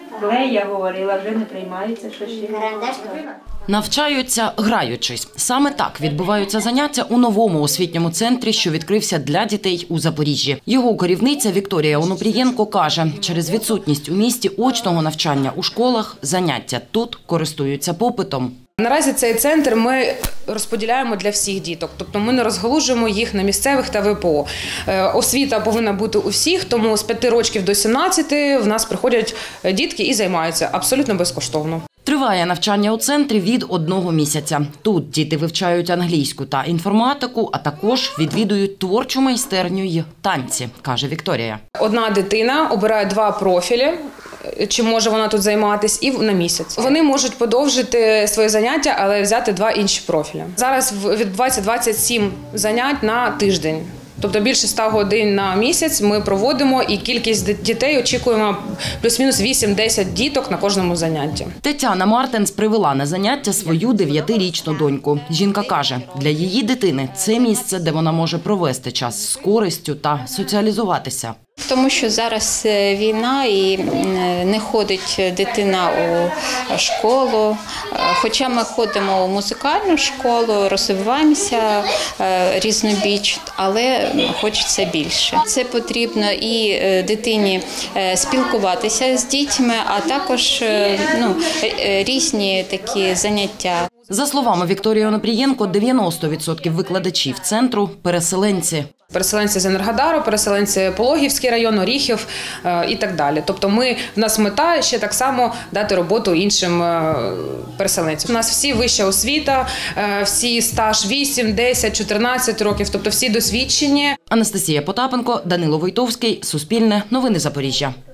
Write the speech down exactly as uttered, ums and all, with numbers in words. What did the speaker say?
Коли я говорила, вже не приймається, що ще. Навчаються, граючись. Саме так відбуваються заняття у новому освітньому центрі, що відкрився для дітей у Запоріжжі. Його керівниця Вікторія Онопрієнко каже, через відсутність у місті очного навчання у школах, заняття тут користуються попитом. Наразі цей центр ми розподіляємо для всіх діток, тобто ми не розгалужуємо їх на місцевих та В П О. Освіта повинна бути у всіх, тому з п'яти років до сімнадцяти в нас приходять дітки і займаються абсолютно безкоштовно. Триває навчання у центрі від одного місяця. Тут діти вивчають англійську та інформатику, а також відвідують творчу майстерню й танці, каже Вікторія. Одна дитина обирає два профілі, чи може вона тут займатися, і на місяць. Вони можуть подовжити свої заняття, але взяти два інші профілі. Зараз відбувається двадцять сім занять на тиждень. Тобто більше ста годин на місяць ми проводимо, і кількість дітей очікуємо плюс-мінус вісім-десять діток на кожному занятті. Тетяна Мартенс привела на заняття свою дев'ятирічну доньку. Жінка каже, для її дитини це місце, де вона може провести час з користю та соціалізуватися. Тому що зараз війна і не ходить дитина у школу. Хоча ми ходимо у музикальну школу, розвиваємося різнобіч, але хочеться більше. Це потрібно і дитині спілкуватися з дітьми, а також ну, різні такі заняття. За словами Вікторії Онопрієнко, дев'яносто відсотків викладачів центру – переселенці. Переселенці з Енергодару, переселенці Пологівський район, Оріхів і так далі. Тобто ми, в нас мета ще так само дати роботу іншим переселенцям. У нас всі вища освіта, всі стаж вісім, десять, чотирнадцять років, тобто всі досвідчені. Анастасія Потапенко, Данило Войтовський, Суспільне, Новини Запоріжжя.